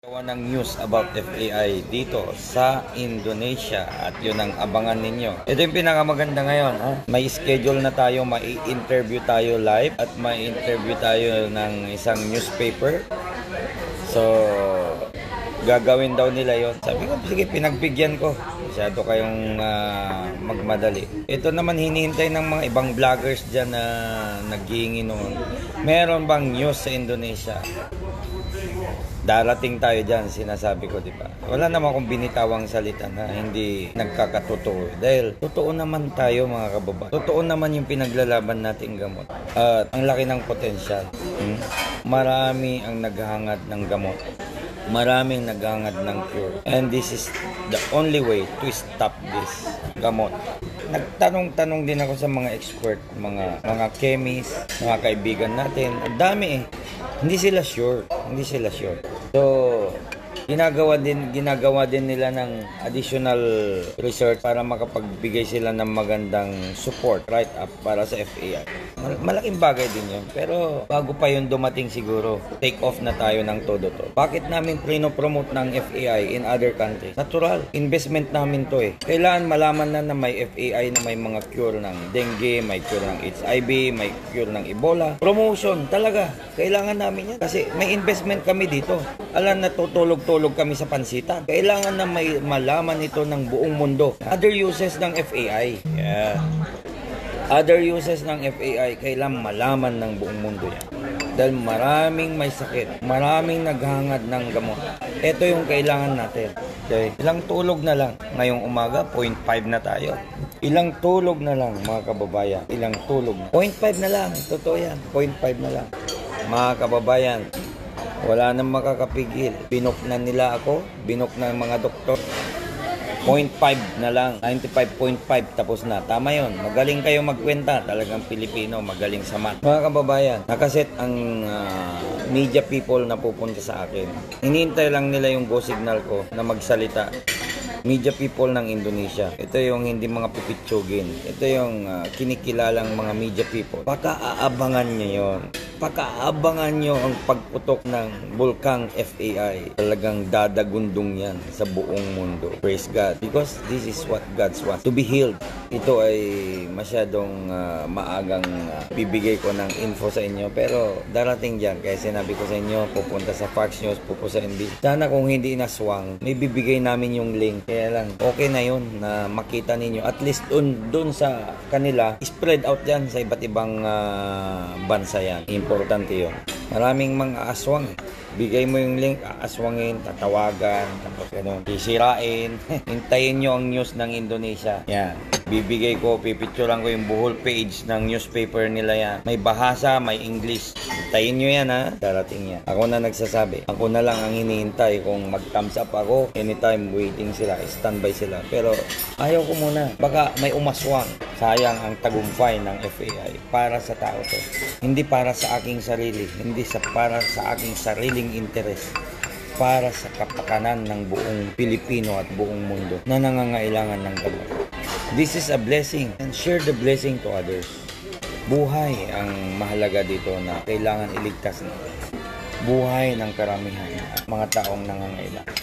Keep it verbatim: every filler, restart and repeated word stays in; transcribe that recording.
Gawa ng news about F A I dito sa Indonesia at yun ang abangan ninyo. Ito yung pinakamaganda ngayon. Ha? May schedule na tayo, may interview tayo live at may interview tayo ng isang newspaper. So, gagawin daw nila yon. Sabi ko, sige, pinagbigyan ko. Masyado kayong uh, magmadali. Ito naman hinihintay ng mga ibang vloggers dyan na naghihingi noon. Meron bang news sa Indonesia? Darating tayo dyan, sinasabi ko, di ba? Wala naman akong binitawang salita na hindi nagkakatotoo. Dahil totoo naman tayo, mga kababayan. Totoo naman yung pinaglalaban nating gamot. At ang laki ng potensyal. Hmm? Marami ang naghahangad ng gamot. Maraming naghahangad ng cure. And this is the only way to stop this gamot. Nagtanong-tanong din ako sa mga expert, mga mga chemist, mga kaibigan natin. Ang dami eh. Hindi sila sure. Hindi sila sure. So, ginagawa din ginagawa din nila ng additional research para makapagbigay sila ng magandang support right up para sa F A I. Malaking bagay din yun. Pero bago pa yun dumating siguro, take off na tayo ng todo to. Bakit namin prino-promote ng F A I in other countries? Natural. Investment namin to eh. Kailangan malaman na na may F A I na may mga cure ng dengue, may cure ng H I V, may cure ng Ebola. Promotion talaga. Kailangan namin yan. Kasi may investment kami dito. Alam na tutulog-tulog kami sa pansitan. Kailangan na may malaman ito ng buong mundo. Other uses ng F A I. Yeah. Other uses ng F A I, kailangan malaman ng buong mundo yan. Dahil maraming may sakit, maraming naghangad ng gamot. Ito yung kailangan natin. Okay? Ilang tulog na lang. Ngayong umaga, zero point five na tayo. Ilang tulog na lang, mga kababayan. Ilang tulog na. zero point five na lang. Totoo yan. zero point five na lang. Mga kababayan, wala nang makakapigil. Binok na nila ako. Binok na ng mga doktor. zero point five na lang. ninety-five point five tapos na. Tama yon. Magaling kayo magkwenta. Talagang Pilipino, magaling sa math. Mga kababayan, nakaset ang uh, media people na pupunta sa akin. Hinihintay lang nila yung go signal ko na magsalita. Media people ng Indonesia. Ito yung hindi mga pipitsugin. Ito yung uh, kinikilalang mga media people. Paka-aabangan nyo yun. Paka-aabangan nyo ang pagputok ng bulkang F A I. Talagang dadagundong yan sa buong mundo. Praise God. Because this is what God wants. To be healed. Ito ay masyadong uh, maagang uh, bibigay ko ng info sa inyo. Pero darating dyan. Kaya sinabi ko sa inyo, pupunta sa Fox News, pupunta sa N B C. Sana kung hindi naswang, may bibigay namin yung link. Kaya lang, okay na yun na makita ninyo. At least dun, dun sa kanila, spread out dyan sa iba't ibang uh, bansa yan. Importante yun. Maraming mga aswang. Bigay mo yung link, aaswangin, tatawagan, tapos gano'n, sisirain. Hintayin nyo ang news ng Indonesia. Yan. Bibigay ko, pipicturean ko yung buhol page ng newspaper nila yan. May bahasa, may English. Hintayin nyo yan ha. Darating yan. Ako na nagsasabi. Ako na lang ang hinihintay kung mag-thumbs up ako. Anytime waiting sila, standby sila. Pero ayaw ko muna. Baka may umaswang. Sayang ang tagumpay ng F A I para sa tao to. Hindi para sa aking sarili. Hindi sa para sa aking sariling interes. Para sa kapakanan ng buong Pilipino at buong mundo na nangangailangan ng gamot. This is a blessing and share the blessing to others. Buhay ang mahalaga dito na kailangan iligtas na. Buhay ng karamihan at mga taong nangangailangan.